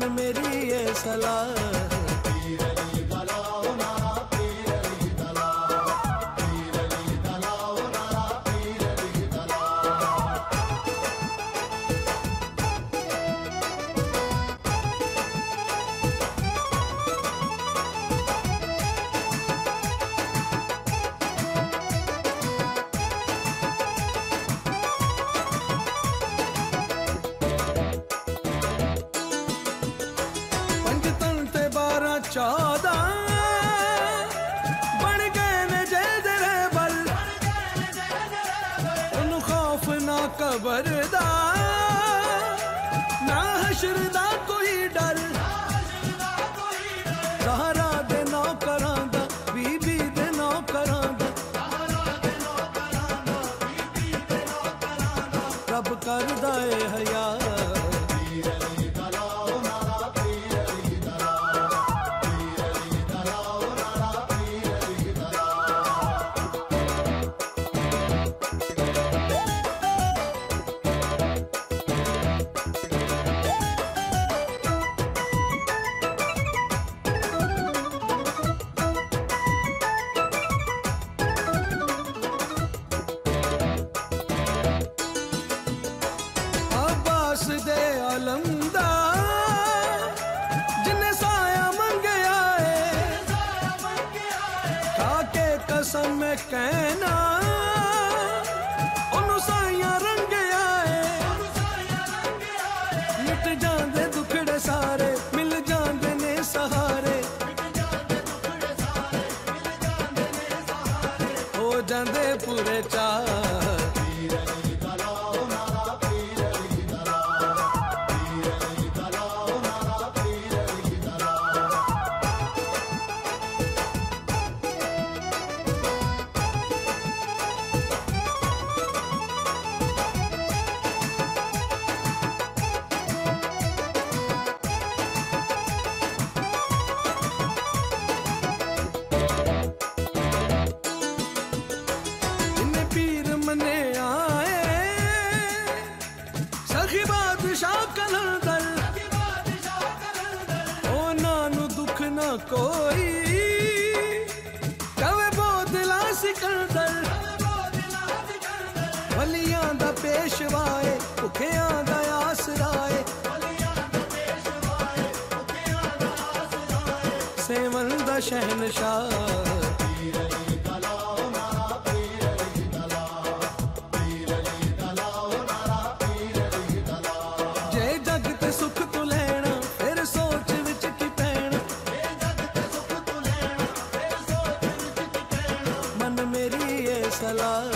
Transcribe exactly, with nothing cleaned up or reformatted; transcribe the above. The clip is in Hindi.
मन मेरी ये सलाह चौदह बन गए ने जय जरे बल उन खौफ ना कबर दा ना हशर दा कोई डर सहारा दे नौ करां दा बीबी दे नौ करां दा रब करदा ए हया दे आलमदा जिन्हें साया मंगया है खाके कसम में कहना ओनू साइया रंगया है मिट जांदे दुखड़े सारे मिल जांदे ने सहारे हो जांदे पूरे चाह मने आए सखी बादशाह कलंदर ओ नानू दुख ना कोई कवे बोदला सिकंदर वलियां दा पेशवाए भुखियां दा आसराए सेवन दा शहनशाह सुख तू लेना फिर सोच विच की पैना मन मेरी ये सलाह